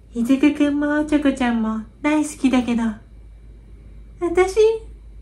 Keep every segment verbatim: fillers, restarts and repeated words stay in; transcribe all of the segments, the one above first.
ひずくくんもおちょこちゃんも大好きだけど、私、かわ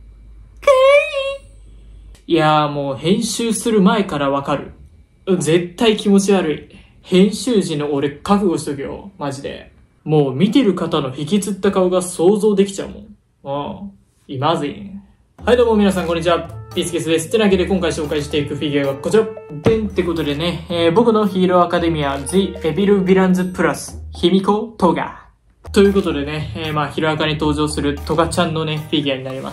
いい。いやーもう編集する前からわかる。絶対気持ち悪い。編集時の俺覚悟しとけよ。マジで。もう見てる方の引きつった顔が想像できちゃうもん。うん。いまずい。はいどうも皆さんこんにちは。ピースケスです。ってなわけで今回紹介していくフィギュアがこちら。でんってことでね、えー、僕のヒーローアカデミア The Evil Villains Plus ヒミコトガ。ということでね、えー、まあヒロアカに登場するトガちゃんのね、フィギュアになります。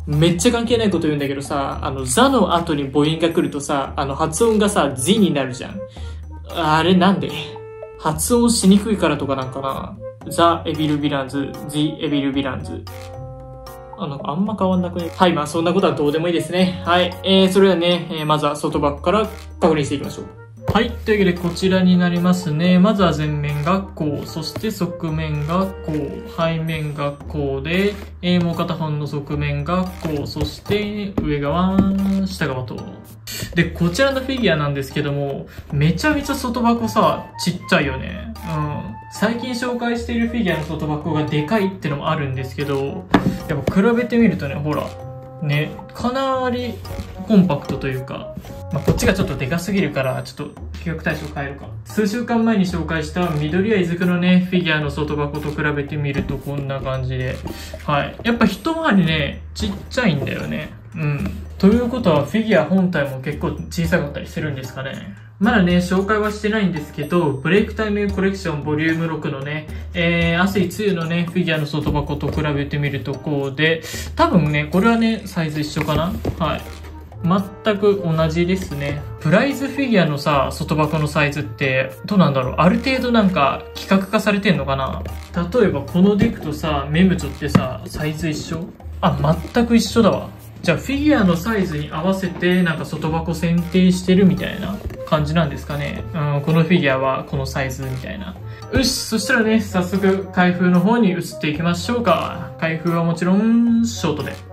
めっちゃ関係ないこと言うんだけどさ、あの、ザの後に母音が来るとさ、あの発音がさ、Z になるじゃん。あれなんで発音しにくいからとかなんかな。ザ・エビル・ヴィランズ、ジ・エビル・ヴィランズ。あの、あんま変わんなくね。はい、まあそんなことはどうでもいいですね。はい、えー、それではね、えー、まずは外箱から確認していきましょう。はい。というわけで、こちらになりますね。まずは前面がこう、そして側面がこう、背面がこうで、えー、もう片方の側面がこう、そして上側、下側と。で、こちらのフィギュアなんですけども、めちゃめちゃ外箱さ、ちっちゃいよね。うん。最近紹介しているフィギュアの外箱がでかいってのもあるんですけど、やっぱ比べてみるとね、ほら、ね、かなりコンパクトというか、まあ、こっちがちょっとでかすぎるから、ちょっと比較対象変えるか。数週間前に紹介した緑谷いずくのね、フィギュアの外箱と比べてみるとこんな感じで。はい。やっぱ一回りね、ちっちゃいんだよね。うん。ということはフィギュア本体も結構小さかったりするんですかね。まだね、紹介はしてないんですけど、ブレイクタイムコレクションボリュームろくのね、えー、暑い梅雨のね、フィギュアの外箱と比べてみるとこうで、多分ね、これはね、サイズ一緒かな？はい。全く同じですね。プライズフィギュアのさ、外箱のサイズって、どうなんだろう？ある程度なんか、規格化されてんのかな？例えばこのデックとさ、メムチョってさ、サイズ一緒？あ、全く一緒だわ。じゃあフィギュアのサイズに合わせてなんか外箱選定してるみたいな感じなんですかね。うん、このフィギュアはこのサイズみたいな。よし、そしたらね、早速開封の方に移っていきましょうか。開封はもちろんショートで。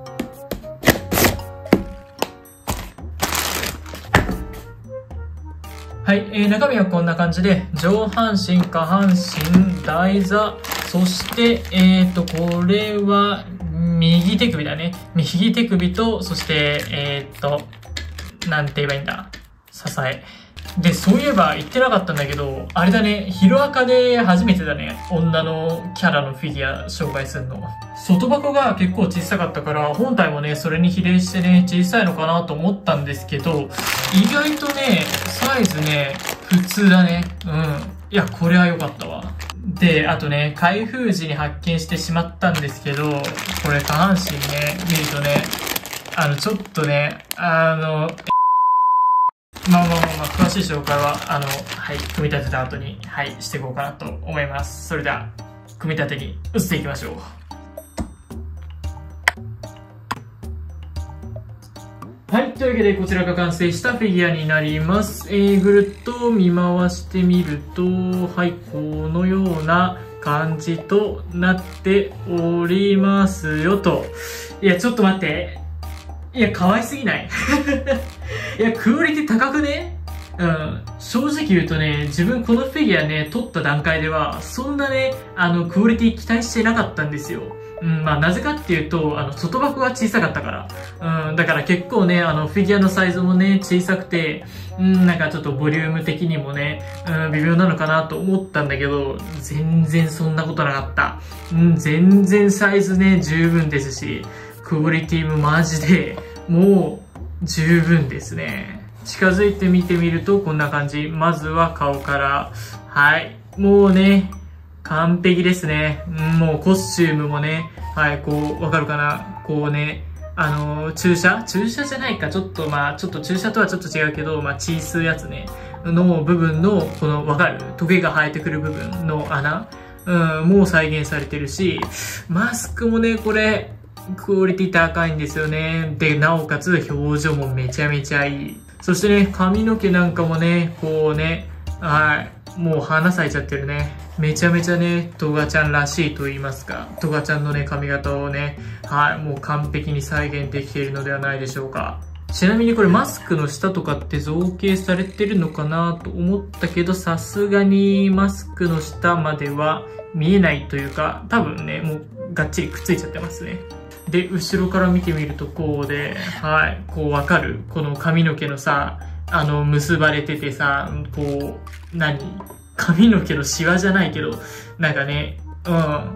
はい、えー、中身はこんな感じで、上半身、下半身、台座、そして、えーと、これは、右手首だね。右手首と、そして、えー、っと、なんて言えばいいんだ。支え。で、そういえば言ってなかったんだけど、あれだね、ヒロアカで初めてだね。女のキャラのフィギュア紹介するの。外箱が結構小さかったから、本体もね、それに比例してね、小さいのかなと思ったんですけど、意外とね、サイズね、普通だね。うん。いや、これは良かったわ。で、あとね、開封時に発見してしまったんですけど、これ下半身ね、見るとね、あの、ちょっとね、あの、まあまあまあまあ、詳しい紹介は、あの、はい、組み立てた後に、はい、していこうかなと思います。それでは、組み立てに移っていきましょう。はい。というわけで、こちらが完成したフィギュアになります。えー、ぐるっと見回してみると、はい、このような感じとなっておりますよと。いや、ちょっと待って。いや、可愛すぎないいや、クオリティ高くね？うん。正直言うとね、自分このフィギュアね、撮った段階では、そんなね、あの、クオリティ期待してなかったんですよ。うん、まあ、なぜかっていうと、あの、外箱が小さかったから。うん、だから結構ね、あの、フィギュアのサイズもね、小さくて、うん、なんかちょっとボリューム的にもね、うん、微妙なのかなと思ったんだけど、全然そんなことなかった。うん、全然サイズね、十分ですし、クオリティもマジで、もう、十分ですね。近づいて見てみると、こんな感じ。まずは顔から、はい、もうね、完璧ですね。もうコスチュームもね、はい、こう、わかるかな？こうね、あのー、注射注射じゃないか。ちょっとまあ、ちょっと注射とはちょっと違うけど、まあ、血吸うやつね。の部分の、この、わかる？トゲが生えてくる部分の穴、うん、もう再現されてるし、マスクもね、これ、クオリティ高いんですよね。で、なおかつ表情もめちゃめちゃいい。そしてね、髪の毛なんかもね、こうね、はい、もう花咲いちゃってるね。めちゃめちゃね、トガちゃんらしいと言いますか、トガちゃんのね、髪型をね、はい、もう完璧に再現できているのではないでしょうか。 ちなみにこれマスクの下とかって造形されてるのかなと思ったけど、さすがにマスクの下までは見えないというか、多分ね、もうがっちりくっついちゃってますね。で、後ろから見てみるとこうで、はい、こうわかる？この髪の毛のさ、あの、結ばれててさ、こう、何？髪の毛のシワじゃないけど、なんかね、うん。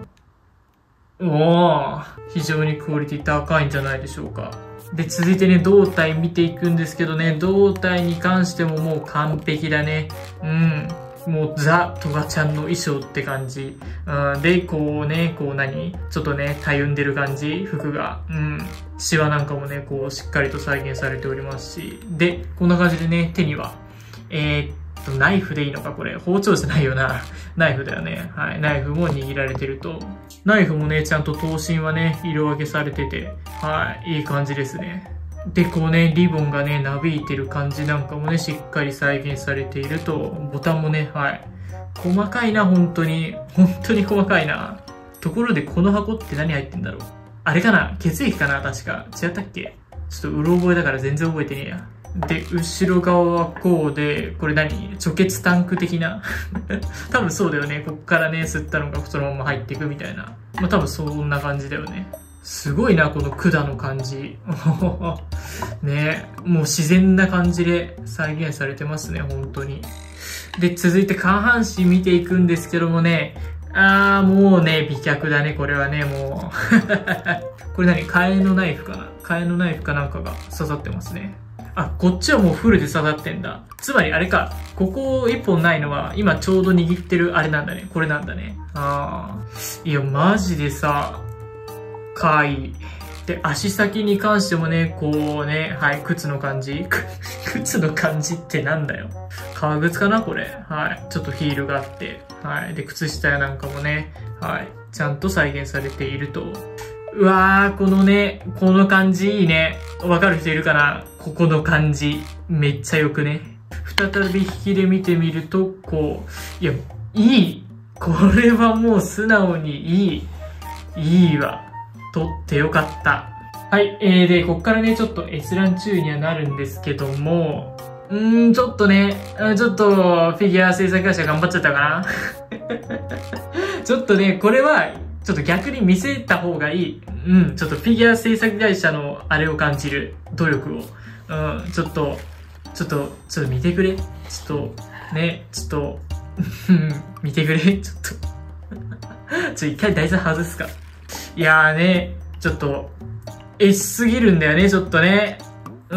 おー、非常にクオリティ高いんじゃないでしょうか。で、続いてね、胴体見ていくんですけどね、胴体に関してももう完璧だね。うん。もうザ・トガちゃんの衣装って感じ。うん、で、こうね、こう何ちょっとね、たゆんでる感じ服が。うん。シワなんかもね、こうしっかりと再現されておりますし。で、こんな感じでね、手には、えー、っと、ナイフでいいのかこれ。包丁じゃないよな。ナイフだよね。はい。ナイフも握られてると。ナイフもね、ちゃんと刀身はね、色分けされてて、はい、いい感じですね。で、こうね、リボンがね、なびいてる感じなんかもね、しっかり再現されていると、ボタンもね、はい。細かいな、本当に。本当に細かいな。ところで、この箱って何入ってんだろう。あれかな？血液かな？確か。違ったっけ？ちょっとうろ覚えだから全然覚えてねえや。で、後ろ側はこうで、これ何？貯血タンク的な多分そうだよね。こっからね、吸ったのがそのまま入っていくみたいな。まあ多分そんな感じだよね。すごいな、この管の感じ。ね、もう自然な感じで再現されてますね、本当に。で、続いて下半身見ていくんですけどもね、あー、もうね、美脚だね、これはね、もう。これ何？替えのナイフかな？替えのナイフかなんかが刺さってますね。あ、こっちはもうフルで刺さってんだ。つまりあれか、ここ一本ないのは、今ちょうど握ってるあれなんだね。これなんだね。あー。いや、マジでさ、かわいい。で、足先に関してもね、こうね、はい、靴の感じ。靴の感じってなんだよ。革靴かなこれ。はい。ちょっとヒールがあって。はい。で、靴下やなんかもね、はい。ちゃんと再現されていると。うわー、このね、この感じいいね。わかる人いるかな？ここの感じ。めっちゃよくね。再び引きで見てみると、こう、いや、いい。これはもう素直にいい。いいわ。撮ってよかった。はい。えー、で、こっからね、ちょっと閲覧注意にはなるんですけども、うーん、ちょっとね、ちょっと、フィギュア制作会社頑張っちゃったかなちょっとね、これは、ちょっと逆に見せた方がいい。うん、ちょっとフィギュア制作会社のあれを感じる。努力を。うん、ちょっと、ちょっと、ちょっと見てくれ。ちょっと、ね、ちょっと、見てくれ。ちょっと。ちょっと一回台座外すか。いやーね、ちょっと、えしすぎるんだよね、ちょっとね。うん、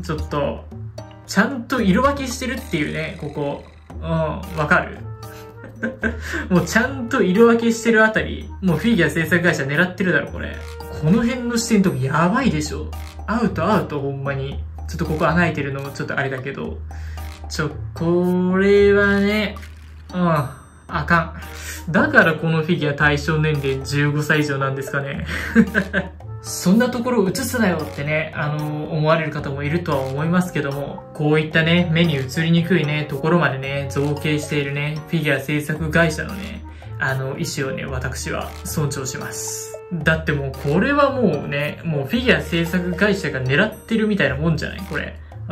ちょっと、ちゃんと色分けしてるっていうね、ここ。うん、わかるもうちゃんと色分けしてるあたり、もうフィギュア制作会社狙ってるだろ、これ。この辺の視点とかやばいでしょ。アウトアウト、ほんまに。ちょっとここ穴開いてるのもちょっとあれだけど。ちょ、これはね、うん、あかん。だからこのフィギュア対象年齢じゅうごさい以上なんですかね。そんなところを映すなよってね、あの、思われる方もいるとは思いますけども、こういったね、目に映りにくいね、ところまでね、造形しているね、フィギュア制作会社のね、あの、意思をね、私は尊重します。だってもう、これはもうね、もうフィギュア制作会社が狙ってるみたいなもんじゃないこれ。うん。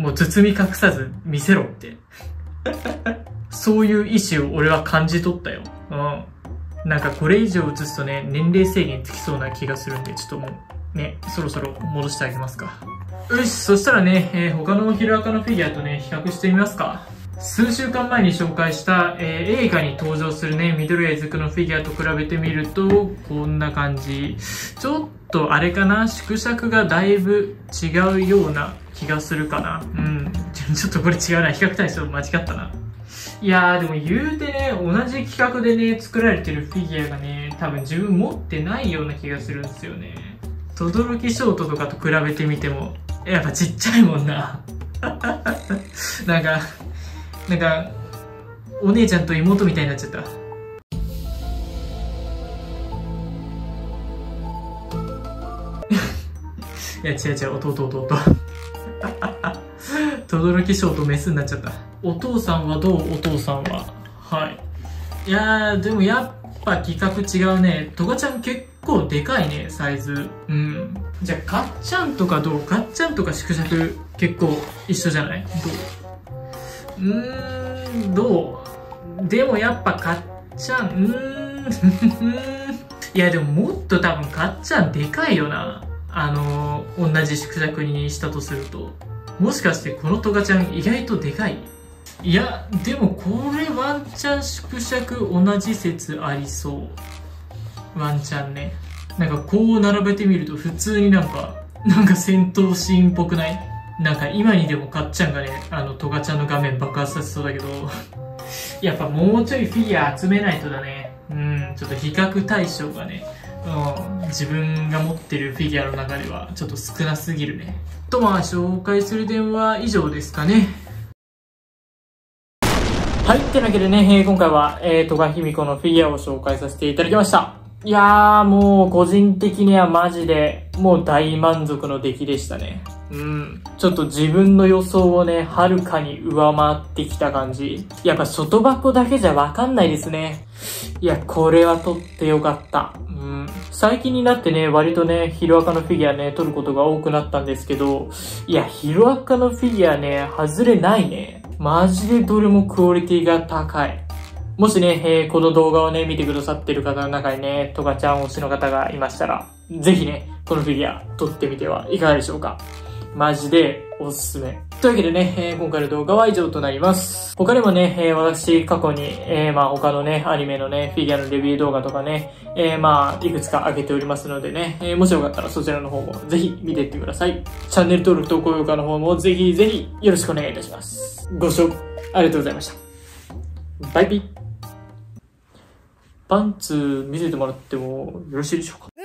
もう包み隠さず見せろって。そういう意思を俺は感じ取ったよ。うん。なんかこれ以上映すとね、年齢制限つきそうな気がするんで、ちょっともう、ね、そろそろ戻してあげますか。よし、そしたらね、えー、他のヒロアカのフィギュアとね、比較してみますか。数週間前に紹介した、えー、映画に登場するね、ミドルエイズクのフィギュアと比べてみると、こんな感じ。ちょっとあれかな、縮尺がだいぶ違うような気がするかな。うん。ちょっとこれ違うな、比較対象間違ったな。いやーでも言うてね、同じ企画でね、作られてるフィギュアがね、多分自分持ってないような気がするんですよね。トドロキショートとかと比べてみても、やっぱちっちゃいもんな。なんか、なんか、お姉ちゃんと妹みたいになっちゃった。いや、違う違う、弟弟。トドロキショートメスになっちゃった。お父さんはどう？お父さんは。はい。いやー、でもやっぱ規格違うね。トガちゃん結構でかいね、サイズ。うん。じゃあ、ガッチャンとかどう？ガッチャンとか縮尺結構一緒じゃない？どう？うーん、どう？でもやっぱガッチャン、うーん。いやでももっと多分ガッチャンでかいよな。あのー、同じ縮尺にしたとすると。もしかしてこのトガちゃん意外とでかい？いや、でもこれワンチャン縮尺同じ説ありそう。ワンチャンね。なんかこう並べてみると普通になんか、なんか戦闘シーンっぽくない？なんか今にでもかっちゃんがね、あのトガちゃんの画面爆発させそうだけど、やっぱもうちょいフィギュア集めないとだね。うん、ちょっと比較対象がね、うん、自分が持ってるフィギュアの中ではちょっと少なすぎるね。とまあ紹介する点は以上ですかね。はい。ってなわけでね、えー、今回は、えー、戸賀卑弥呼のフィギュアを紹介させていただきました。いやー、もう、個人的にはマジで、もう大満足の出来でしたね。うん。ちょっと自分の予想をね、はるかに上回ってきた感じ。やっぱ外箱だけじゃわかんないですね。いや、これは取ってよかった。うん。最近になってね、割とね、ヒロアカのフィギュアね、取ることが多くなったんですけど、いや、ヒロアカのフィギュアね、外れないね。マジでどれもクオリティが高い。もしね、えー、この動画をね、見てくださってる方の中にね、トガちゃん推しの方がいましたら、ぜひね、このフィギュア撮ってみてはいかがでしょうか。マジでおすすめ。というわけでね、えー、今回の動画は以上となります。他にもね、えー、私過去に、えー、まあ他のね、アニメのね、フィギュアのレビュー動画とかね、えー、まあいくつか上げておりますのでね、えー、もしよかったらそちらの方もぜひ見ていってください。チャンネル登録と高評価の方もぜひぜひよろしくお願いいたします。ご視聴ありがとうございました。バイビー。パンツ見せてもらってもよろしいでしょうか。